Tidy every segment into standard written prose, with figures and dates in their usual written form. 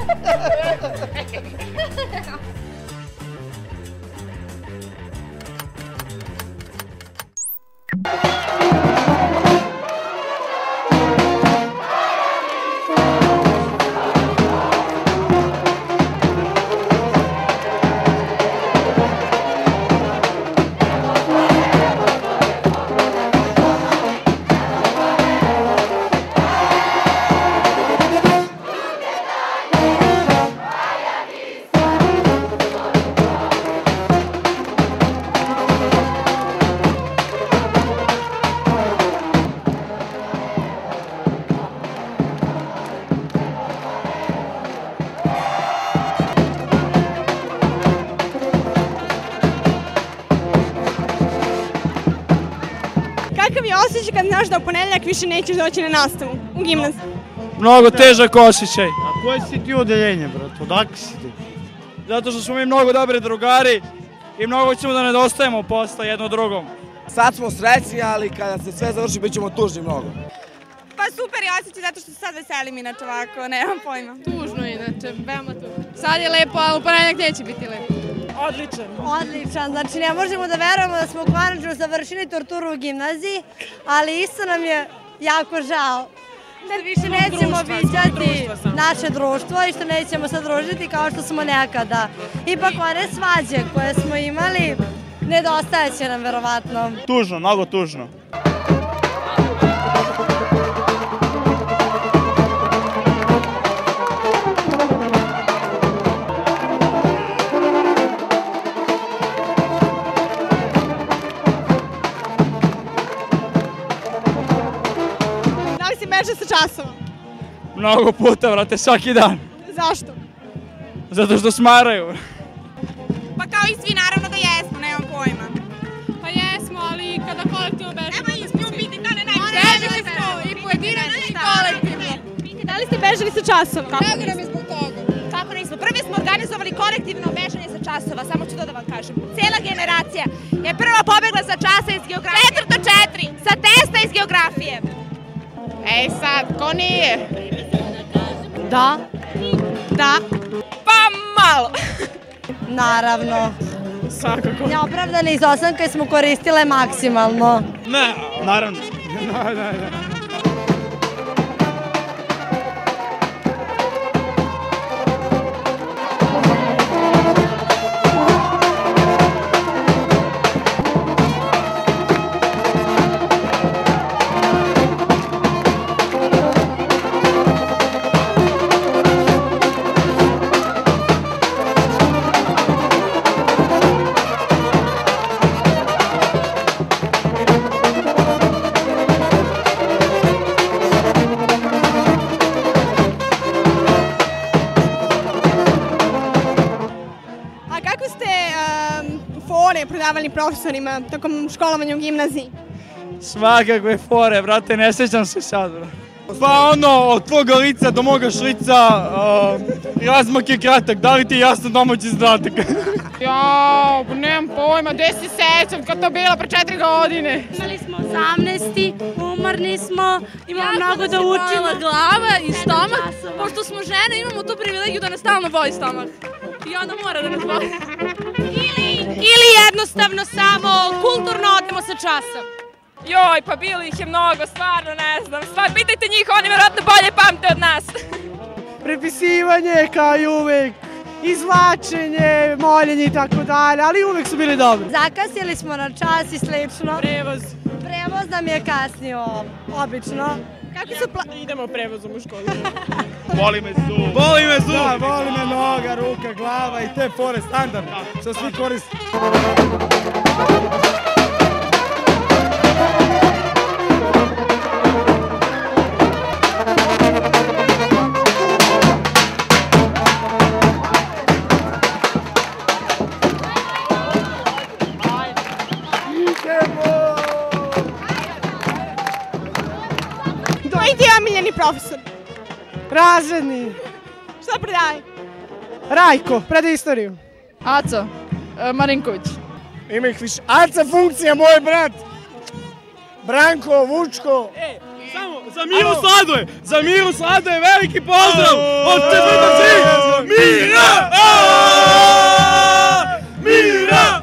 Kakav je osjećaj kad znaš da u ponedeljak više nećeš doći na nastavu u gimnaziju? Mnogo težak osjećaj. A koje si ti odeljenje, brat? Odakle si ti? Zato što smo mi mnogo dobri drugari i mnogo ćemo da nedostajemo posle jedno drugom. Sad smo srećni, ali kada se sve završi bit ćemo tužni mnogo. Pa super je osjećaj zato što se sad veselim inače ovako, nemam pojma. Tužno inače, veoma tužno. Sad je lepo, ali u ponedeljak neće biti lepo. Odličan. Odličan, znači ne možemo da verujemo da smo konačno završili torturu u gimnaziji, ali isto nam je jako žao da više nećemo viđati naše društvo i što nećemo se družiti kao što smo nekada. Ipak one svađe koje smo imali nedostajeće nam verovatno. Tužno, mnogo tužno. Da li si beže sa časova? Mnogo puta, vrate, svaki dan. Zašto? Zato što smaraju. Pa kao i svi naravno da jesmo, nemam pojma. Pa jesmo, ali kada kolektivno bežimo... Evo i s njom biti, da ne Bežili smo i pojedinačno i kolektivno. Da li ste bežali sa časova? Drago nam je zbog toga. Kako nismo? Prvi smo organizovali kolektivno bežanje sa časova, samo ću to da vam kažem. Cijela generacija je prva pobegla sa časa iz geografije. 4. Sa testa iz geografije. Ej sad, ko nije? Da, Da. Pa malo. naravno. Svakako. Neopravdane izostanke smo koristile maksimalno. Ne, naravno. A kako ste fore prodavali profesorima tokom školovanja u gimnaziji? Svakakve fore, brate, ne sjećam se sad, bro. Pa ono, od tvoga lica do moga šlica, razmak je kratak, da li ti je jasno domaći zadatak? Jao, nemam pojma, gde se sećam kad to bilo pre 4 godine. Imali smo 18, umorni smo, imamo mnogo da učimo. Glava i stomak, pošto smo žene imamo tu privilegiju da nas stalno boli stomak. I onda mora da nas boli. Ili jednostavno samo kulturno odemo sa časa. Joj, pa bilo ih je mnogo, stvarno ne znam. Pitajte njih, oni vjerojatno bolje pamte od nas. Prepisivanje kao i uvek, izvlačenje, moljenje i tako dalje, ali uvek su bili dobri. Zakasnili smo na čas i slično. Prevoz. Prevoz nam je kasnio, obično. Kako su Idemo prevozom u školu. Boli me zub. Boli me zub! Da, boli me noga, ruka, glava i te fore standardne, što svi koriste. Koji ti je omiljeni profesor? Razredni. Što predaje? Rajko, preda istoriju. Aco, Marinković. Ima ih više. Aca funkcija, moj brat. Branko, Vučko. Za Miru Sladoje, veliki pozdrav od četvrtog Mira! Mira!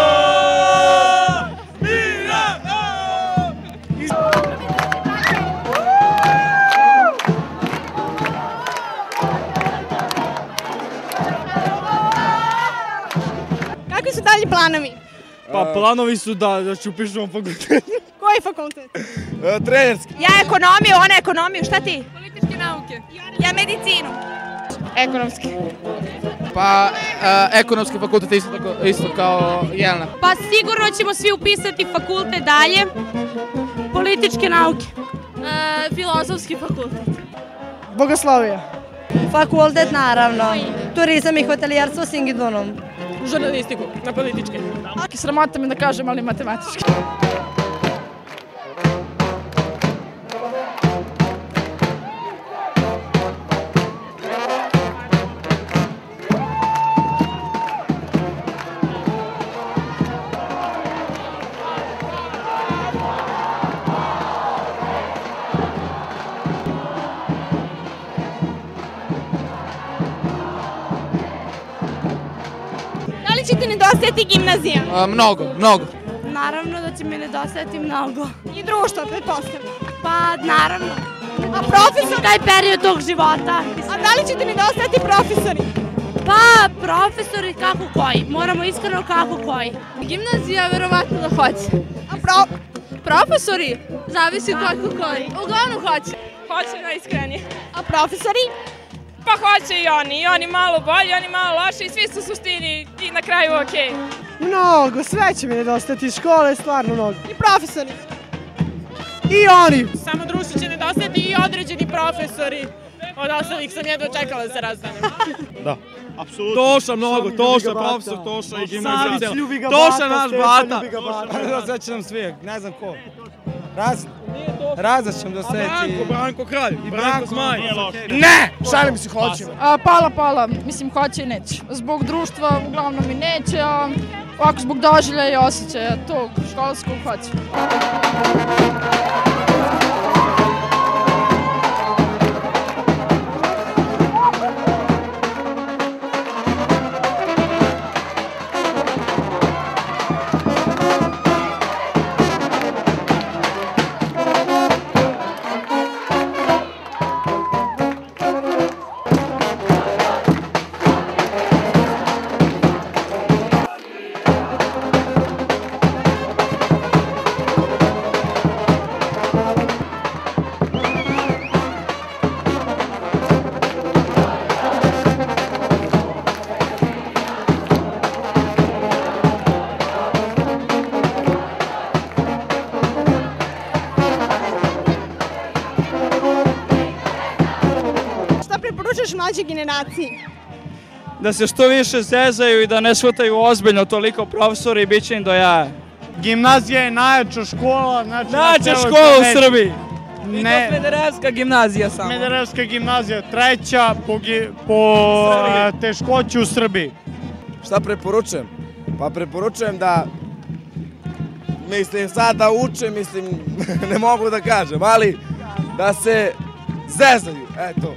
Kakvi su dalji planovi? Pa planovi su da ću upišemo fakultet. Koji fakultet? Trenerski. Ja ekonomiju, ona ekonomiju, šta ti? Političke nauke. Ja medicinu. Ekonomski. Pa ekonomski fakultet isto kao Jelena. Pa sigurno ćemo svi upisati fakultet dalje. Političke nauke. Filozofski fakultet. Bogoslovija. Fakultet naravno. Turizam i hotelijerstvo s Ingidunom. Žurnalistiku, na političke. Sramota me da kažem, ali matematički. Da li će ti nedostajati gimnazija? Mnogo. Naravno da će mi nedostajati mnogo. I društvo, pretpostavljam. Pa naravno. A profesor? Taj period tog života. A da li će ti nedostajati profesori? Pa profesori kako koji. Moramo iskreno kako koji. Gimnazija verovatno da hoće. A Profesori? Zavisi kako koji. Uglavnom hoće. Hoće najiskrenije. A profesori? Pa hoće i oni malo bolji, oni malo loši i svi su u suštini i na kraju okej. Mnogo, sve će mi nedostati, škole stvarno mnogo. I profesori? I oni. Samo društvo će nedostajati i određeni profesori. Od ostalih sam jedva čekala da se rastanem. Da. Apsolutno. Toša mnogo, Toša, profesor Toša i gimnazija. Toša naš bata. Sad će nam svi, ne znam ko. Razda će nam doseti. Branko Kralj i Branko Zmaj. Ne! Šalim se, hoćemo. Pala, mislim hoće i neće. Zbog društva uglavnom i neće, a ovako zbog doživljaja i osjećaja tog školskog hoće. Mlađe generaciji. Da se što više zezaju i da ne shvataju ozbiljno toliko profesori i bit će im do jaja. Gimnazija je najjača škola. Najjača škola u Srbiji. Ne. Smederevska gimnazija samo. Smederevska gimnazija, treća po teškoći u Srbiji. Šta preporučujem? Pa preporučujem da, mislim sad da uče, mislim, ne mogu da kažem, ali da se zezaju, eto.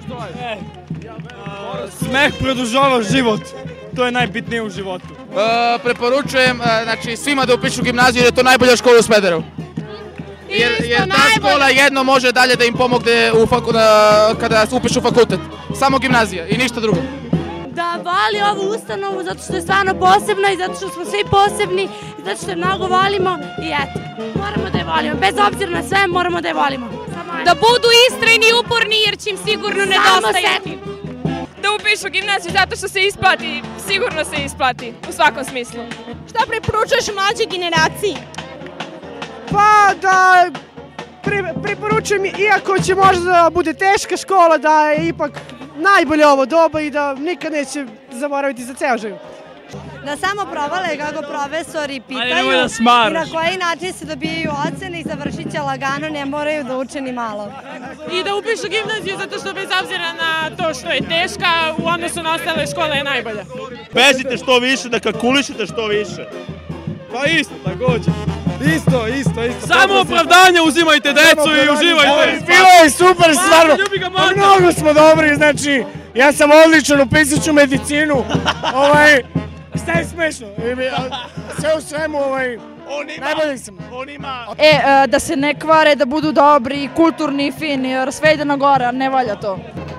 Smeh produžava život, to je najbitnije u životu. Preporučujem svima da upišu gimnaziju jer je to najbolja škola u Smederevu. Jer ta škola jedno može dalje da im pomogne kada upišu fakultet. Samo gimnazija i ništa drugo. Da voli ovu ustanovu zato što je stvarno posebna i zato što smo svi posebni i zato što je mnogo volimo i eto, moramo da je volimo. Bez obzira na sve moramo da je volimo. Da budu istrajni i uporni jer će im sigurno nedostajati. Da upišu gimnaziju zato što se isplati, sigurno se isplati u svakom smislu. Šta preporučuješ mlađoj generaciji? Pa da preporučujem, iako će možda da bude teška škola, da je ipak najbolje ovo doba i da nikad neće zaboraviti za ceo život. Da samo provale kako profesori pitaju i na koji način se dobijaju ocene i završit će lagano, ne moraju da uče ni malo. I da upišu gimnaziju zato što bez obzira na to što je teška, u odnosu na ostale škole je najbolja. Bezite što više, da kalkulišete što više. Pa isto, također. Isto. Samo opravdanje, uzimajte decu i uživajte. Bilo je super, stvarno. Mnogo smo dobri, znači, ja sam odličan, upisat ću medicinu. Šta je smešno? Sve u svemu, najbolji sam. Da se ne kvare, da budu dobri, kulturni i fini, jer sve ide na gore, a ne valja to.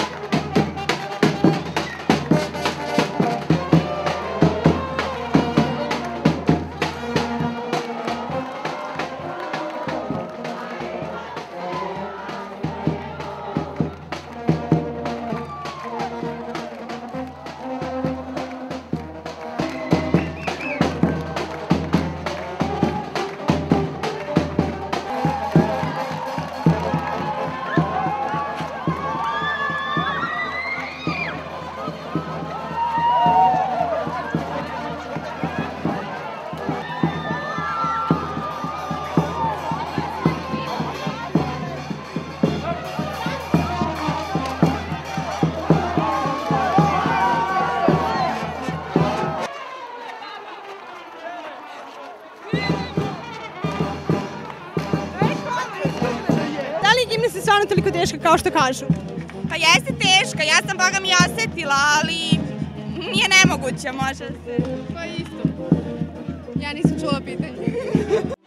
Da li je gimnastika stvarno toliko teška kao što kažu? Pa jeste teška, ja sam boga mi osetila, ali nije nemoguće, može se. Pa isto. Ja nisam čula pitanje.